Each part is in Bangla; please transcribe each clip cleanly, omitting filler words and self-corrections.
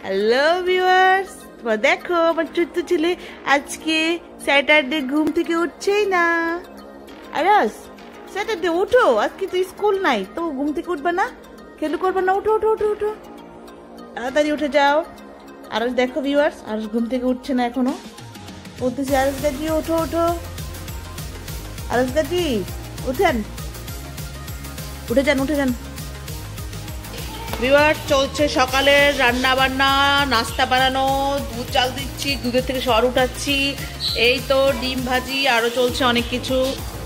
হ্যালো ভিউয়ার্স, দেখো আমার ছোট্ট ছেলে আজকে স্যাটারডে ঘুম থেকে উঠছেই না। আরাস, স্যাটারডে উঠো, আজকে তো স্কুল নাই, তো ঘুম থেকে উঠবে না, খেলু করবে না, উঠো উঠো উঠো উঠো, তাড়াতাড়ি উঠে যাও। আরাস দেখো ভিউয়ার্স, আরাস ঘুম থেকে উঠছে না এখনো, উঠতেছে। আরাস দাদি ওঠো ওঠো, আরাস দাদি উঠেন, উঠে যান উঠে যান। ভিউয়ার্স, চলছে সকালের রান্না বান্না, নাস্তা বানানো, দুধ চাল দিচ্ছি, দুধের থেকে সর উঠাচ্ছি, এই তো ডিম ভাজি, আরো চলছে অনেক কিছু।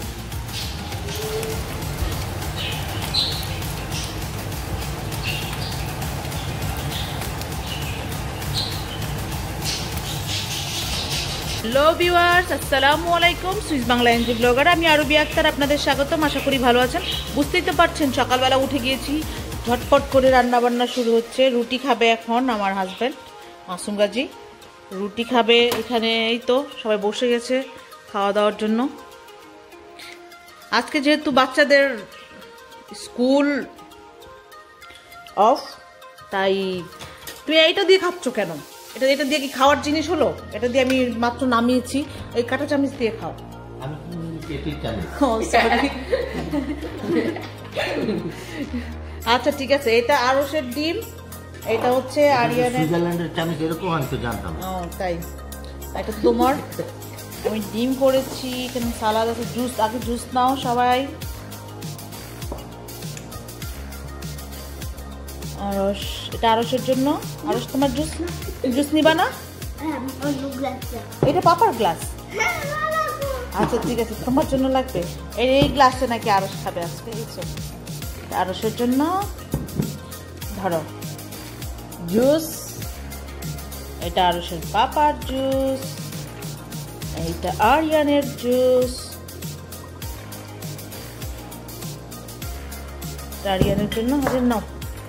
হ্যালো ভিউয়ার্স, আসসালামু আলাইকুম। সুইস বাংলা এনজি ব্লগার, আমি আরবি আক্তার, আপনাদের স্বাগতম। আশা করি ভালো আছেন। বুঝতেই তো পারছেন সকালবেলা উঠে গিয়েছি, ঝটপট করে রান্না বান্না শুরু হচ্ছে। রুটি খাবে এখন আমার হাজব্যান্ড মাসুম গাজী, রুটি খাবে। এখানে এই তো সবাই বসে গেছে খাওয়া দাওয়ার জন্য। আজকে যেহেতু বাচ্চাদের স্কুল অফ, তাই তুমি এইটা দিয়ে খাচ্ছ কেন? এটা দিয়ে কি খাওয়ার জিনিস হলো? এটা দিয়ে আমি মাত্র নামিয়েছি, এই কাঁটা চামচ দিয়ে খাও। আচ্ছা ঠিক আছে, এটা আরশের ডিম, এটা হচ্ছে আরিয়ানের। সুইজারল্যান্ডের চামচ এরকম আমি তো জানতাম। তাই এটা তোমার। আমি ডিম করেছি, এখানে সালাদ আছে, জুস। আগে জুস নাও সবাই। আরশ, এটা আরশের জন্য। আরশ তোমার জুস, জুস নিবা না? এটা পাপার গ্লাস। আচ্ছা ঠিক আছে, তোমার জন্য লাগবে। এই গ্লাসে নাকি আরশ খাবে আজকে। আরশের জন্য ধরো জুস, এটা আরশের পাপার জুস, এইটা আরিয়ানের জুস, আরিয়ানের জন্য হাজার নাও।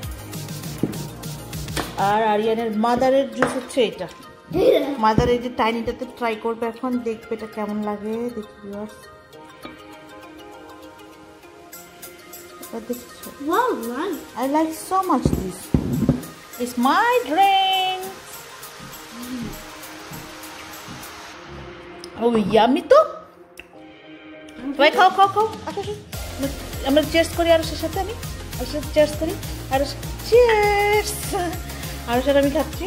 আর আরিয়ানের মাদারের জুস হচ্ছে এটা। মাদার এই যে টাইনিটাতে ট্রাই করবে এখন, দেখবে এটা কেমন লাগে। দেখি I like so much this. It's my drink. Oh yummy তো। ভাই খাও খাও খাও, আসো আসো, আমরা চেয়ার্স করি আরশের সাথে। আমি আরশের সাথে চেয়ার্স করি। আর চেয়ার্স, আরশের সাথে আমি খাচ্ছি।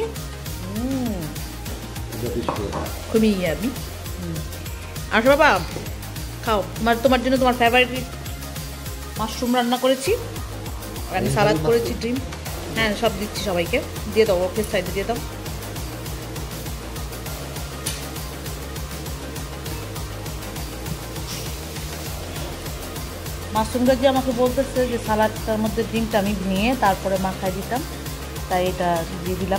খুবই ইয়ামি। আসো বাবা খাও, তোমার জন্য তোমার ফেভারিট মাশরুম রান্না করেছি, আর আমি সালাদ করেছি, ডিম। হ্যাঁ সব দিচ্ছি সবাইকে, দিয়ে দাও, ওকে সাইডে দিয়ে দাও। মাশরুম গাজী আমাকে বলতেছে যে সালাদটার মধ্যে ডিমটা আমি নিয়ে তারপরে মাখায় দিতাম, তাই এটা দিয়ে দিলাম।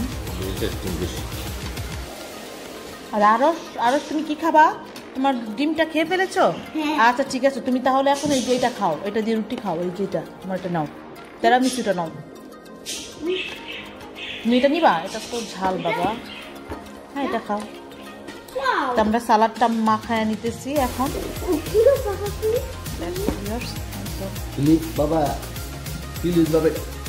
আর আরশ তুমি কি খাবা? তোমার ডিমটা খেয়ে ফেলেছো? আচ্ছা ঠিক আছে, তুমি তাহলে এখন এই যে এটা খাও, এটা দিয়ে রুটি খাও। এই যেটা তোমার এটা নাও, তেরামিসুটা নাও। তুমি এটা নিবা? এটা তো ঝাল বাবা। হ্যাঁ এটা খাও। আমরা সালাদটা মাখায় নিতেছি এখন। বাবা প্লিজ বাবা।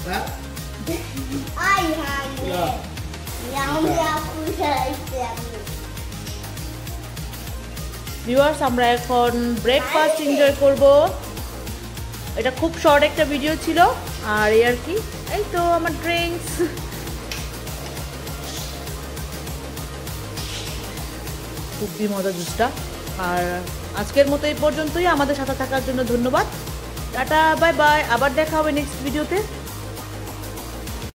ভিউয়ার্স, আমরা এখন ব্রেকফাস্ট এনজয় করব। এটা খুব শর্ট একটা ভিডিও ছিল, আর এই আর কি। এই তো আমার ড্রিঙ্কস। খুবই মজা জুসটা। আর আজকের মতো এই পর্যন্তই। আমাদের সাথে থাকার জন্য ধন্যবাদ। টাটা, বাই বাই, আবার দেখা হবে নেক্সট ভিডিওতে।